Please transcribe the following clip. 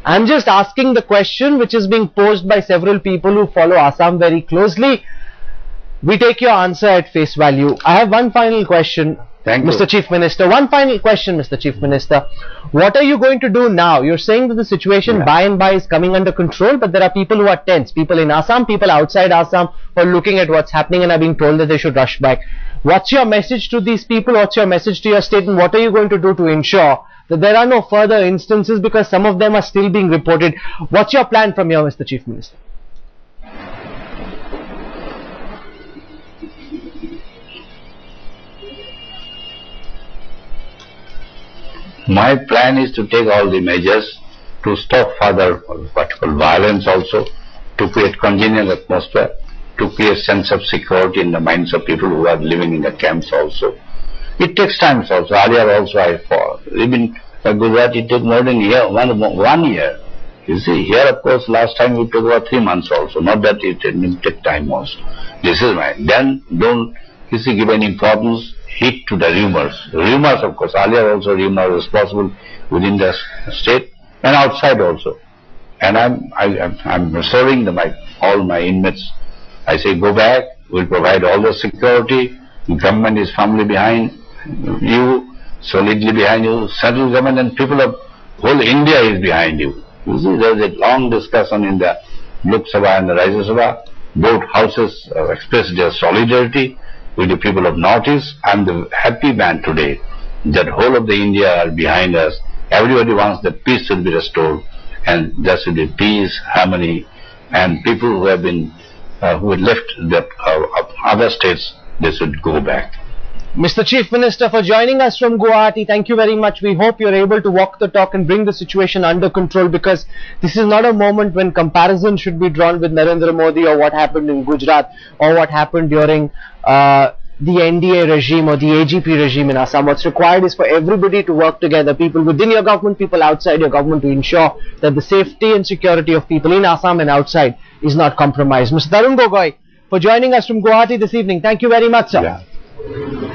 I'm just asking the question which is being posed by several people who follow Assam very closely. We take your answer at face value. I have one final question, Mr. Chief Minister. One final question, Mr. Chief Minister. What are you going to do now? You're saying that the situation by and by is coming under control, but there are people who are tense. People in Assam, people outside Assam who are looking at what's happening and are being told that they should rush back. What's your message to these people? What's your message to your state? And what are you going to do to ensure that there are no further instances, because some of them are still being reported? What's your plan from here, Mr. Chief Minister? My plan is to take all the measures to stop further violence also, to create congenial atmosphere, to create sense of security in the minds of people who are living in the camps also. It takes time also. Earlier also I fought. Even Gujarat, it took more than a year, one year. You see, here of course last time it took about 3 months also. Not that it didn't take time also. This is my. Then don't, you see, give an importance, hit to the rumors. Rumors of course. Earlier also rumor was possible within the state and outside also. And I'm restoring all my inmates. I say go back. We'll provide all the security. The government is firmly behind you, solidly behind you. Central government and people of whole India is behind you. You see, there is a long discussion in the Lok Sabha and the Rajya Sabha. Both houses expressed their solidarity with the people of Northeast. I'm the happy man today that whole of the India are behind us. Everybody wants that peace should be restored, and there should be peace, harmony, and people who have been who had left the other states, they should go back. Mr. Chief Minister, for joining us from Guwahati, thank you very much. We hope you're able to walk the talk and bring the situation under control, because this is not a moment when comparison should be drawn with Narendra Modi or what happened in Gujarat or what happened during the NDA regime or the AGP regime in Assam. What's required is for everybody to work together, people within your government, people outside your government, to ensure that the safety and security of people in Assam and outside is not compromised. Mr. Tarun Gogoi, for joining us from Guwahati this evening, thank you very much, sir. Yeah.